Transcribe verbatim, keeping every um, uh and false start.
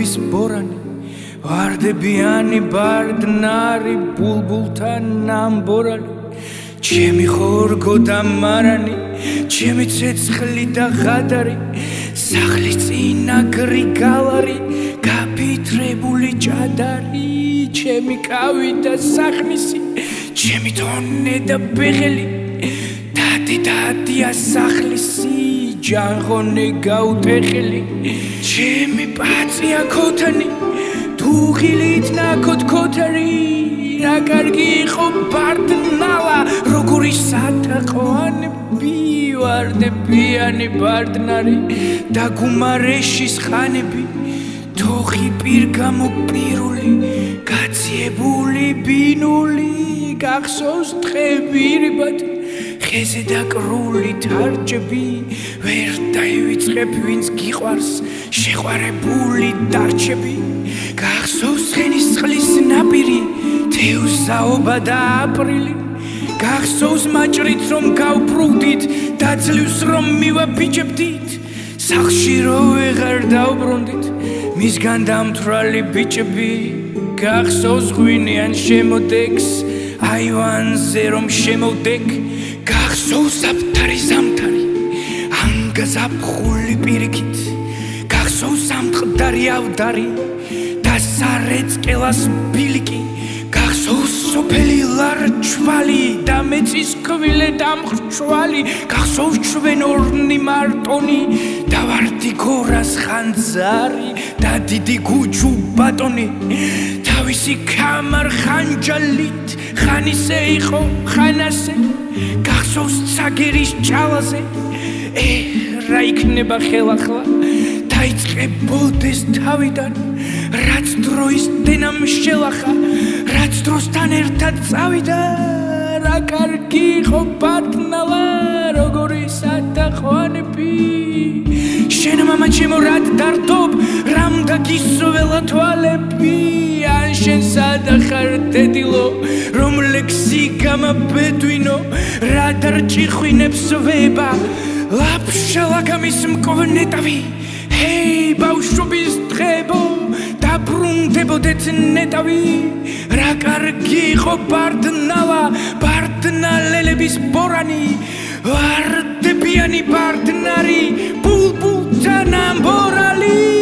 ლელების ბორანი ვარდებიანი ბარდნარი ბულბულთან ნამბორალი ჩემი ხორგო და მარანი ჩემი ცეცხლი და ღადარი სახლის წინა გრიგალარი გაფითრებული ჭადარი ჩემი კავი და სახნისი ჩემი თონე და ბეღელი დადი დადია სახლისი ჯანღონე გაუტეხელი ჩემი პაცია ქოთანი თუ ღილით ნაქოთ ქოთარი რა კარგი იყო ბარდნალა როგორი სათაყვანები ვარდებიანი ბარდნარი და გუმარეშის ხანები თოხი პირგამო პირული გაციებული ბინული გახსოვს დღებირიბად ხეზე დაკრული თარჯები ვერ დაივიწყებ ვინც გიყვარს შეყვარებული დარჩები გახსოვს ხენის წყლის ნაპირი თევზაობა და აპრილი გახსოვს მაჭრით რომ გავბრუნდით და ძლივს რომ მივაბიჯებდით სახლში რო ვეღარ დავბრუნდით მისგან დამთვრალი ბიჭები გახსოვს ღვინიან შემოდეკს აივანზე რომ შემოვდეკ გახსოვს აფთარი ზამთარი ანგაზაფხული პირიქით გახსოვს ამწყდარი ავდარი და სარეწკელას ბილიკი გახსოვს სოფელი ლარჩვალი და მეცის კვილე დამხრჩვალი გახსოვს ჩვენ ორნი მარტონი და ვარდი გორას ხანძარი და დიდი გუჯუ ბატონი თავისი ქამარ ხანჯალით ხანისე იყო ხანასე გახსოვს ცაგერის ჭალაზე ე რა იქნება ხელახლა დაიწყებოდეს თავიდან რაც დროის დენამ შელახა რაც დროსთან ერთად წავიდა რა კარგი იყო ბარდნალა როგორი სათაყვანები შენ მამა ჩემო რად დარდობ რამ დაგისროველა თვალები ან შენ სადახარ დედილო რომ ლექსი გამაბედვინო რა დარჭიხვინებს ვება ლაფშალაკამის მკვნეტავი ჰეი ბავშვობის დღებო დაბრუნდებოდეთ ნეტავი რა კარგი იყო ბარდნალა ბარდნალელების ბორანი ვარდებიანი ბარდნარი ბულბულთან ამბორალი